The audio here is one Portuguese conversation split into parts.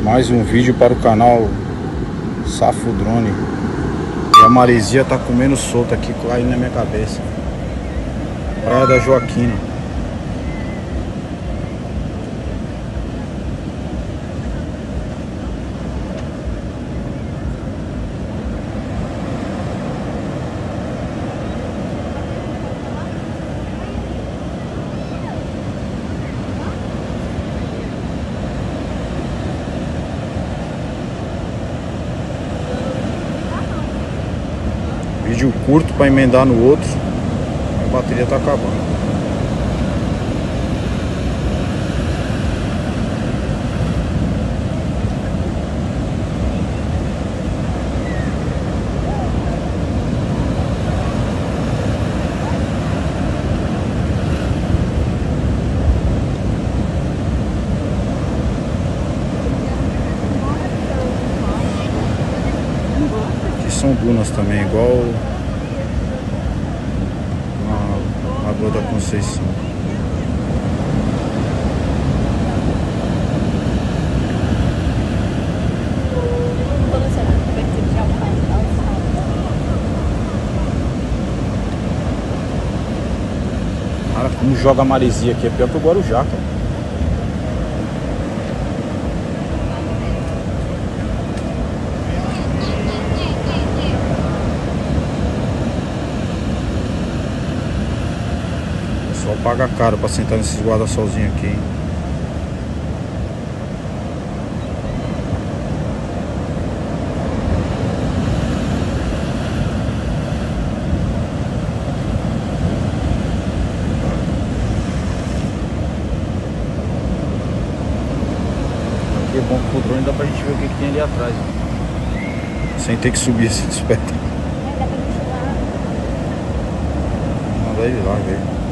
Mais um vídeo para o canal Safo Drone. E a maresia tá comendo solta aqui, caindo na minha cabeça. Praia da Joaquina. Vídeo curto para emendar no outro. A bateria tá acabando. Aqui são dunas também, igual na Lagoa da Conceição. Cara, como joga a maresia aqui, é pior que o Guarujá, cara. Só paga caro pra sentar nesses guarda-solzinhos aqui, hein? Aqui é bom que o drone dá pra gente ver o que tem ali atrás, ó. Sem ter que subir esse espectro. Manda ele lá, velho.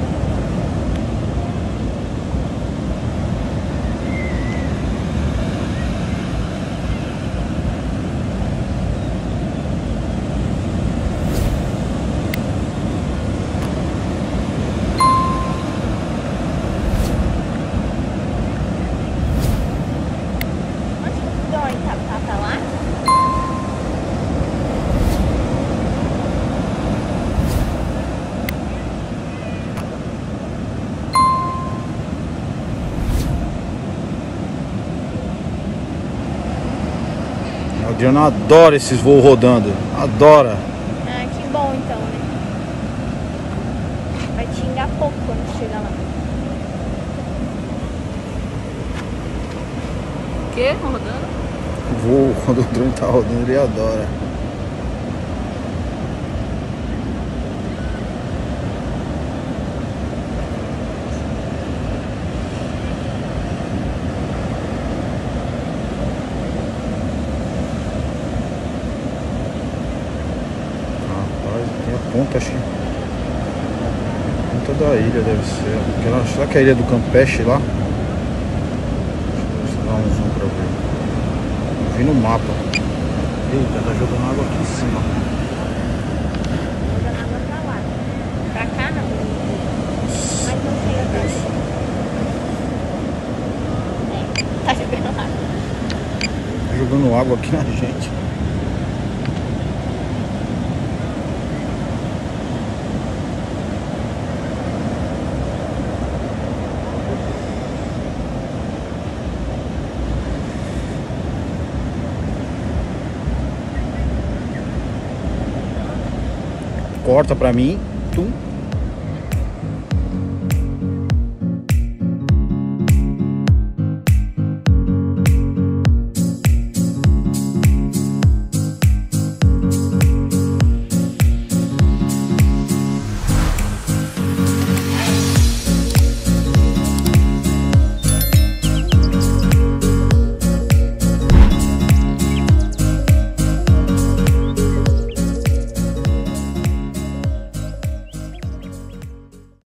Adriano adora esses voos rodando. Adora. Ah, que bom então, né? Vai te xingar pouco quando chegar lá. O quê? Rodando? O voo, quando o drone tá rodando, ele adora. Tem a ponta, acho que ponta da ilha deve ser. Aquela, será que é a ilha do Campeche lá? Deixa eu dar um zoom pra ver. Eu vi no mapa. Eita, tá jogando água aqui em cima. Jogando água pra lá. Pra cá não. Mas não sei até. Tá jogando água. Tá jogando água aqui na gente. Corta pra mim, tum.